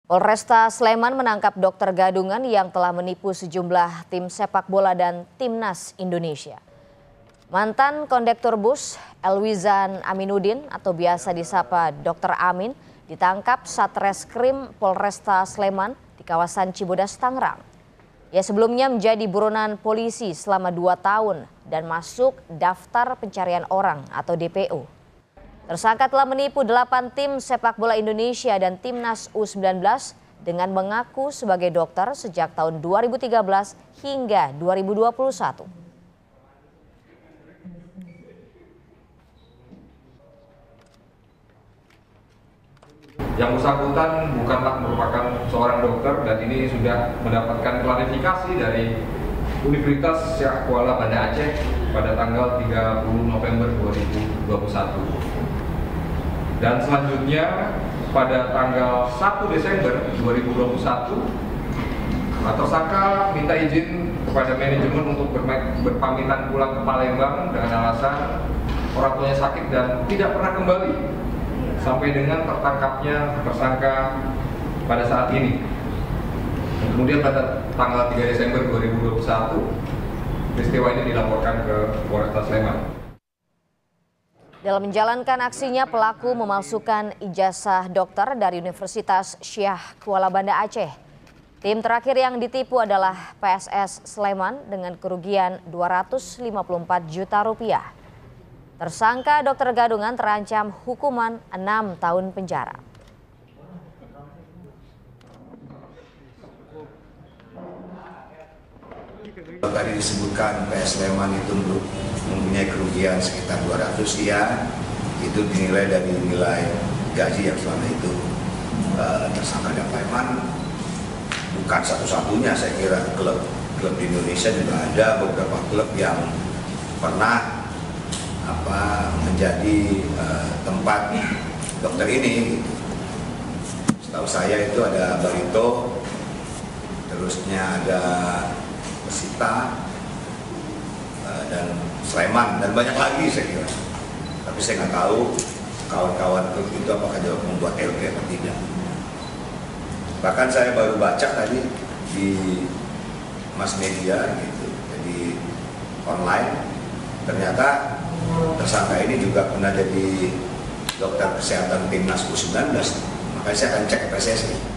Polresta Sleman menangkap dokter gadungan yang telah menipu sejumlah tim sepak bola dan timnas Indonesia. Mantan kondektur bus Elwizan Aminuddin atau biasa disapa Dr. Amin ditangkap Satreskrim Polresta Sleman di kawasan Cibodas, Tangerang. Ia sebelumnya menjadi buronan polisi selama 2 tahun dan masuk daftar pencarian orang atau DPO. Tersangka telah menipu 8 tim sepak bola Indonesia dan timnas U19 dengan mengaku sebagai dokter sejak tahun 2013 hingga 2021. Yang bersangkutan bukanlah merupakan seorang dokter dan ini sudah mendapatkan klarifikasi dari Universitas Syekh Kuala Banda Aceh pada tanggal 30 November 2021. Dan selanjutnya pada tanggal 1 Desember 2021 tersangka minta izin kepada manajemen untuk berpamitan pulang ke Palembang dengan alasan orang tuanya sakit dan tidak pernah kembali sampai dengan tertangkapnya tersangka pada saat ini. Kemudian pada tanggal 3 Desember 2021 peristiwa ini dilaporkan ke Polresta Sleman. Dalam menjalankan aksinya, pelaku memalsukan ijazah dokter dari Universitas Syekh Kuala Banda Aceh. Tim terakhir yang ditipu adalah PSS Sleman dengan kerugian 254 juta rupiah. Tersangka dokter gadungan terancam hukuman 6 tahun penjara. Tadi disebutkan PS Sleman itu mempunyai kerugian sekitar 200 ya, itu dinilai dari nilai gaji yang selama itu tersangka dapat. Bukan satu-satunya, saya kira klub di Indonesia juga ada beberapa klub yang pernah menjadi tempat dokter ini. Setahu saya itu ada Barito, terusnya ada Persita dan Sleman dan banyak lagi saya kira. Tapi saya nggak tahu kawan-kawan klub itu apakah juga membuat LP atau tidak. Bahkan saya baru baca tadi di mass media gitu, jadi online, ternyata tersangka ini juga pernah jadi dokter kesehatan timnas U19. Makanya saya akan cek ke PSSI.